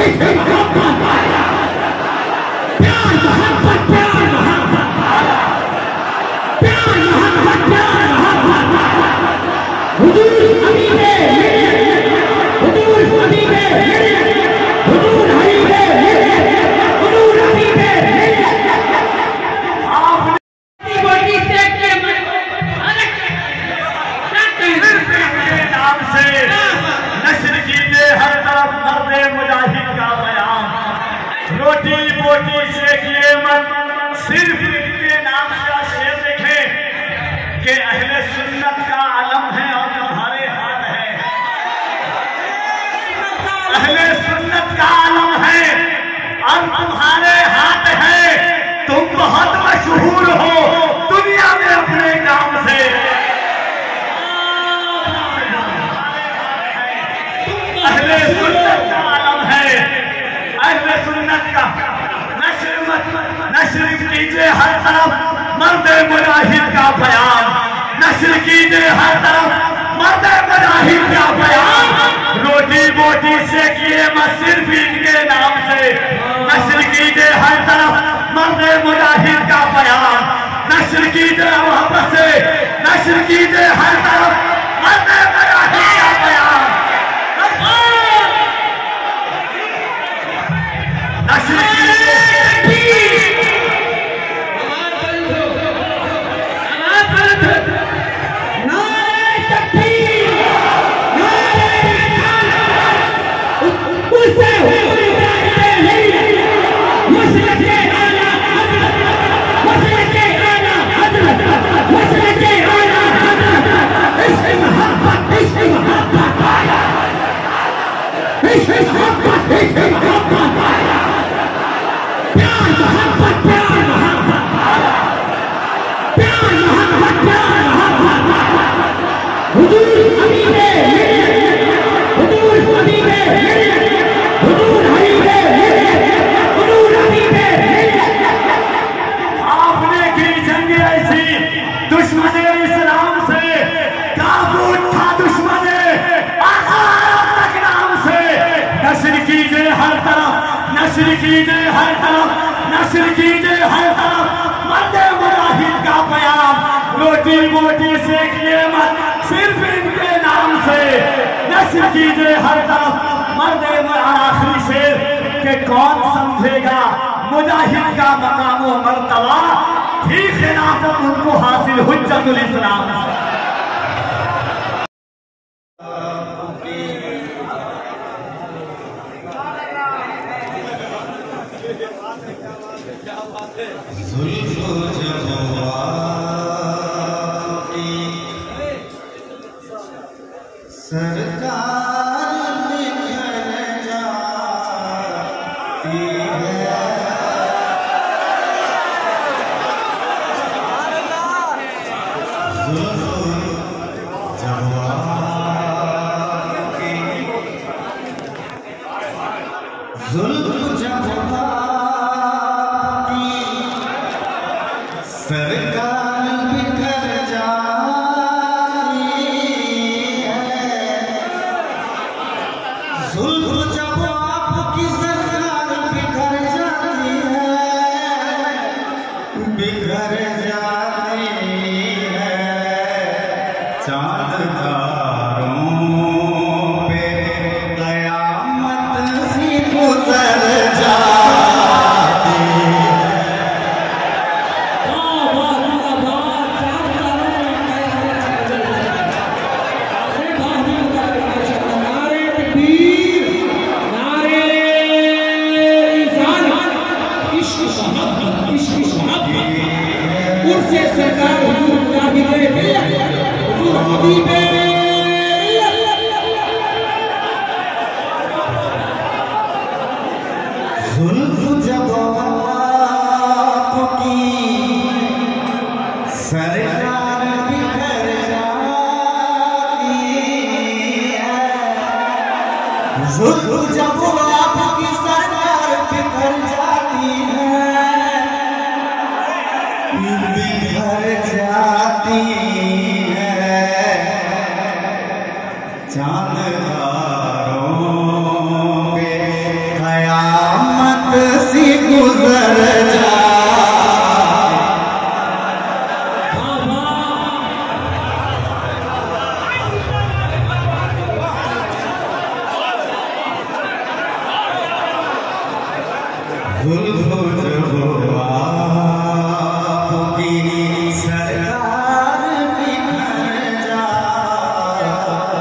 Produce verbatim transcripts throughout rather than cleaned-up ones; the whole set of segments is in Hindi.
चांद तारों पे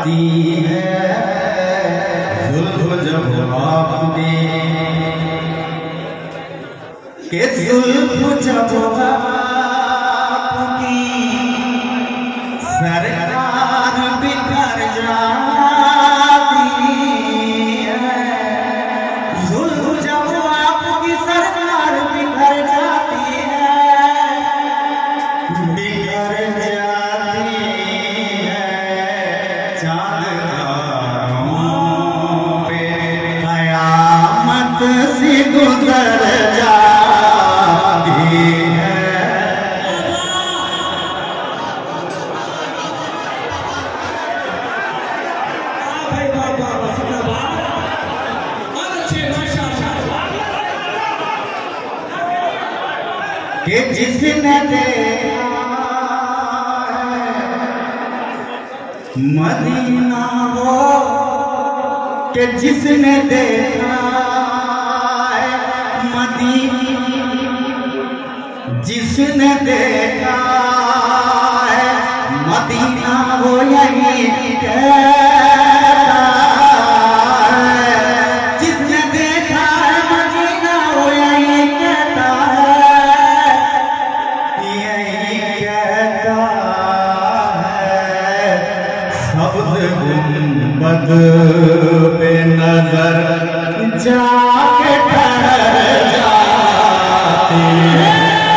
जाती है जुल्फ जब आपने के जुल्फ जब आपकी सरकार बिखर जाती है जुल्फ जब आपकी सरकार बिखर जाती है बिखर जाती है चांद तारों पे कयामत से गुजर जाती है। कि जिसने देखा मदीना वो कि जिसने देखा मदीना जिसने देखा है मदीना वो यही कहता है जिसने देखा है मदीना वो यही कहता है यही कहता है सब्ज़ गुंबद पे नजर जाके ठहर जाती है।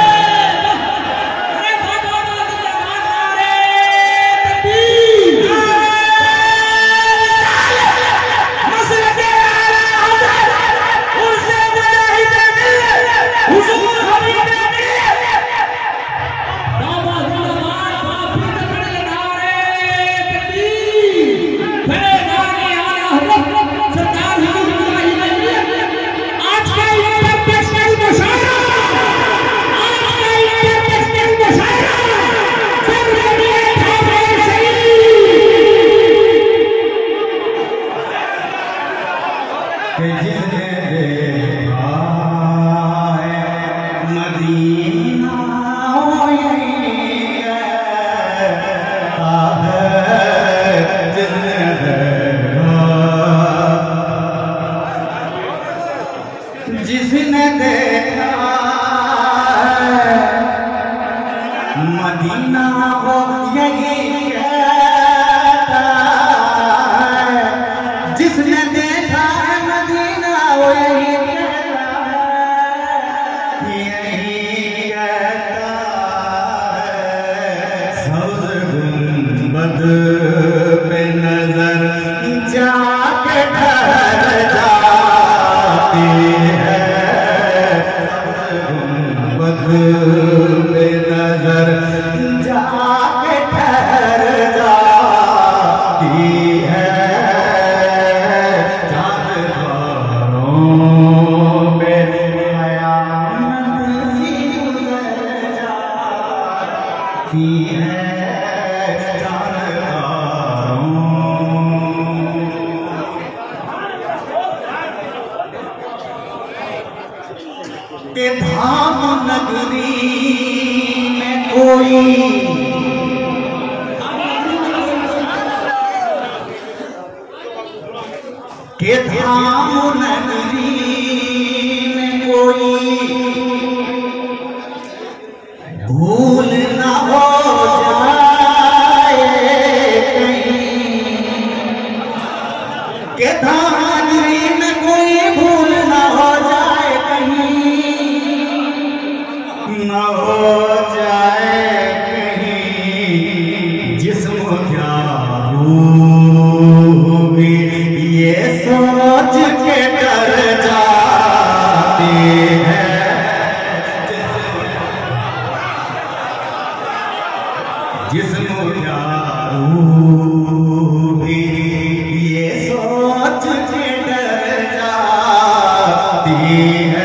जिसने देखा है मदीना यही कहता है जिसने देखा जिसने देखा मदीना वो यही कहता है जिसने देखा वो यही कहता है यही कहता है सब्ज़ गुंबद पे नजर जाके ठहर जाती है सब्ज़ गुंबद पे नजर जाके ठहर जाती है। के धाम नगरी में कोई के धाम नगरी में कोई भूल न हो जाए कहीं के धाम नगरी में कोई भूल न हो जाए कहीं न हो जाए कहीं जिस्म क्या रूह भी ये सोच के डर जाती है जिस्म क्या रूह भी ये सोच के डर जाती है।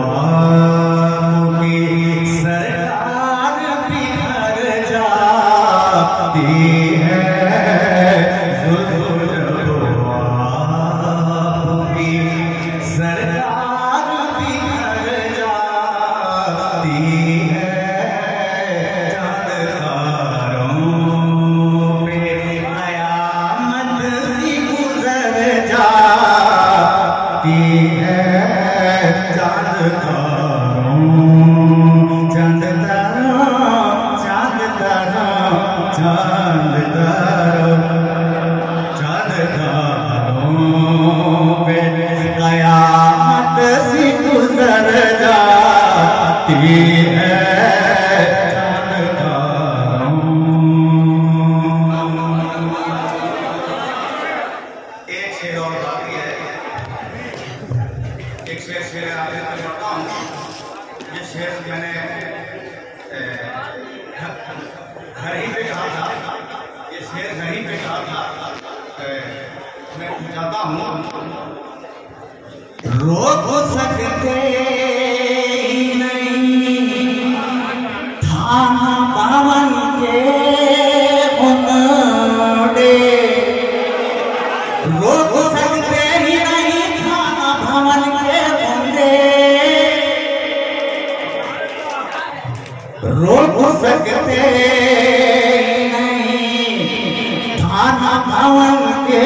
सरकार बिखर जा चांददारों चांददारों पे कयामत सी गुजर जाती है चांददारों। एक शेर और बाकी है, एक शेर शेर आपको बताता हूँ। ये शेर मैंने घर ही पे कहा था, ये शेर घर ही पे कहा था। मैं पूछाता हूँ, रोक सकते नहीं थाना पावन के उमड़े, रोक सकते ही नहीं थाना भवन के उमड़े, रोक सकते नहीं थाना भवन के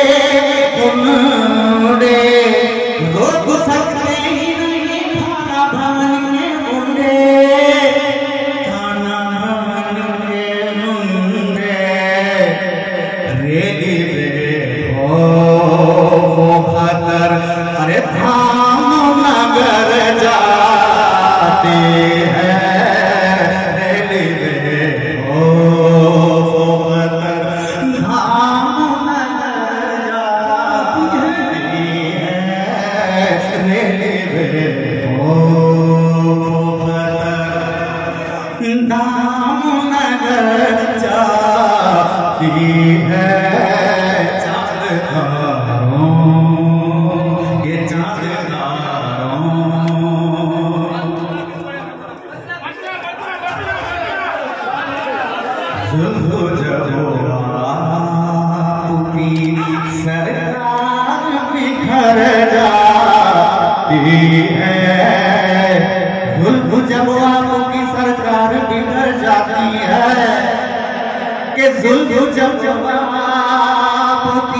गुंडे, रोक सकते ही नहीं थाना भवन के गुंडे, थाना भवन के गुंडे। रेली रे हो खतर अरे धाम नगर जाती है, नगर जाती है चांददारों, ये चांददारों। जुल्फ़ जब आपकी सरकार बिखर जाती है, जुल्फ़ जब आपकी सरकार बिखर जाती है, कि जुल्फ़ जब आपकी